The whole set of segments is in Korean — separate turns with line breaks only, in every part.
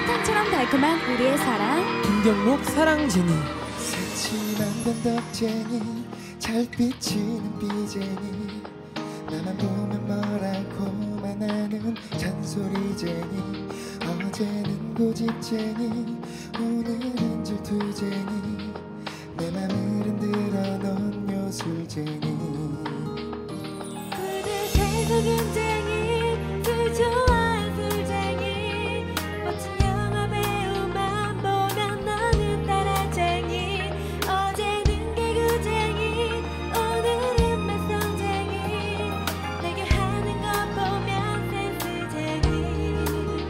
사탕처럼 달콤한 우리의 사랑
김경록 사랑쟁이.
새침한 건덕쟁이 잘 비치는 삐쟁이 나만 보면 뭐라고만 하는 잔소리쟁이 어제는 고집쟁이 오늘은 질투쟁이 내 맘을 흔들어 놓은 요술쟁이
구두쇠 속임쟁이 술 좋아한 술쟁이 멋진 영화 배우만 보면 너는 따라쟁이 어제는 개구쟁이 오늘은 말썽쟁이 내게 하는 것 보면 센스쟁이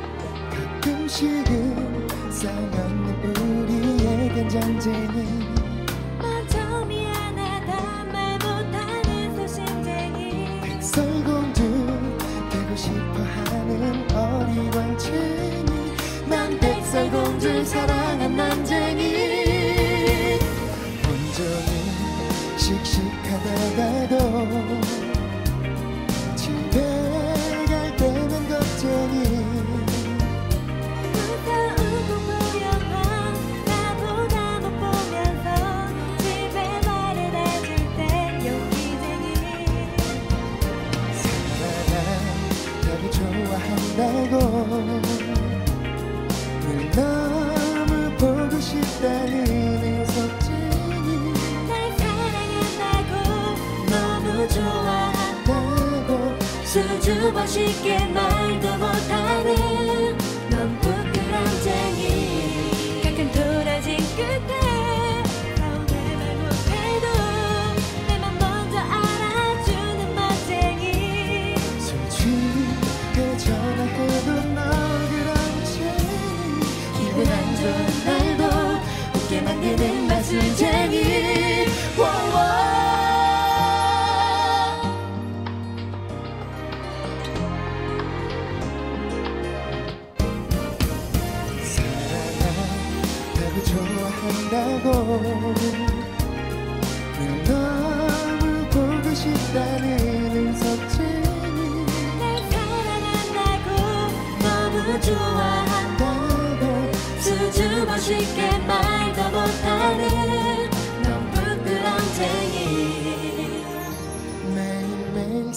가끔씩은 싸우는 우리의 된장쟁이
먼저 미안하다 말 못하는 소심쟁이
백설공주 되고 싶어하는 어리광쟁이 난 백설공주 사랑한 남쟁이 온종일 씩씩하다가도 집에 갈 때는 겁쟁이
무서운 공포영화 나보다 못 보면서 집에 말을 해줄 땐 용기쟁이
나를 좋아한다고 늘 너무 보고 싶다는 의석쟁이
날 사랑한다고 너무 좋아한다고 수줍어 쉽게 말도 못하는 넌 부끄럼쟁이 가끔 돌아진 끝에 서운해 말 못해도 내 맘 먼저 알아주는 멋쟁이
술 취해 전화해도 너그랑쟁이 기분 안 좋은 날도 웃게 만드는 마술쟁이 사랑한다고 좋아한다고 늘 너무 보고 싶다는 의석쟁이
날 사랑한다고 너무 좋아한다고 수줍어 쉽게 말도 못하는 넌 부끄럼쟁이
매일매일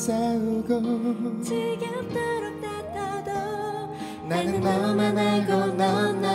싸우고
지겹도록 다퉈도
나는 너만 알고 넌 나